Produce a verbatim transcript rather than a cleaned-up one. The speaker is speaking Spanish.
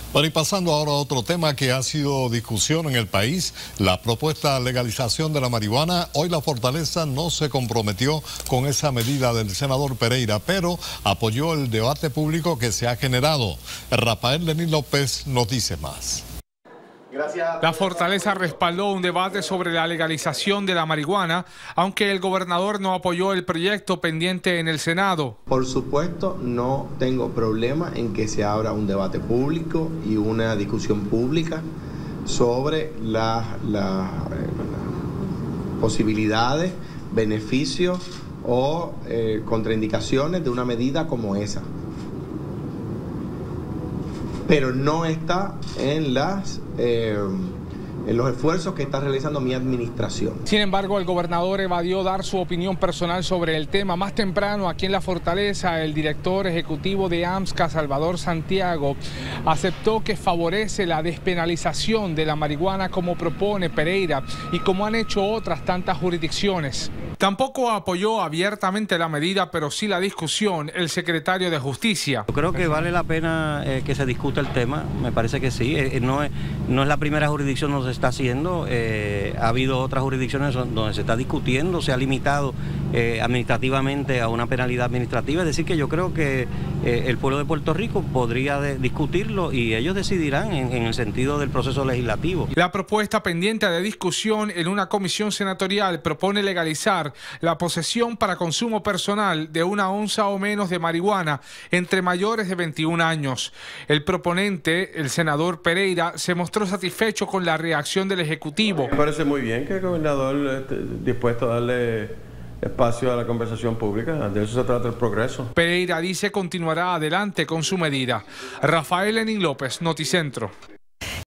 Bueno, y pasando ahora a otro tema que ha sido discusión en el país, la propuesta de legalización de la marihuana. Hoy la Fortaleza no se comprometió con esa medida del senador Pereira, pero apoyó el debate público que se ha generado. Rafael Lenín López nos dice más. La Fortaleza respaldó un debate sobre la legalización de la marihuana, aunque el gobernador no apoyó el proyecto pendiente en el Senado. Por supuesto, no tengo problema en que se abra un debate público y una discusión pública sobre las la, la posibilidades, beneficios o eh, contraindicaciones de una medida como esa. Pero no está en, las, eh, en los esfuerzos que está realizando mi administración. Sin embargo, el gobernador evadió dar su opinión personal sobre el tema. Más temprano, aquí en la Fortaleza, el director ejecutivo de AMSCA, Salvador Santiago, aceptó que favorece la despenalización de la marihuana como propone Pereira y como han hecho otras tantas jurisdicciones. Tampoco apoyó abiertamente la medida, pero sí la discusión, el secretario de Justicia. Yo creo que vale la pena eh, que se discuta el tema, me parece que sí. Eh, no, es, no es la primera jurisdicción donde se está haciendo, eh, ha habido otras jurisdicciones donde se está discutiendo, se ha limitado eh, administrativamente a una penalidad administrativa. Es decir, que yo creo que eh, el pueblo de Puerto Rico podría de, discutirlo y ellos decidirán en, en el sentido del proceso legislativo. La propuesta pendiente de discusión en una comisión senatorial propone legalizar la posesión para consumo personal de una onza o menos de marihuana entre mayores de veintiún años. El proponente, el senador Pereira, se mostró satisfecho con la reacción del Ejecutivo. Me parece muy bien que el gobernador esté dispuesto a darle espacio a la conversación pública. De eso se trata el progreso. Pereira dice continuará adelante con su medida. Rafael Lenín López, Noticentro.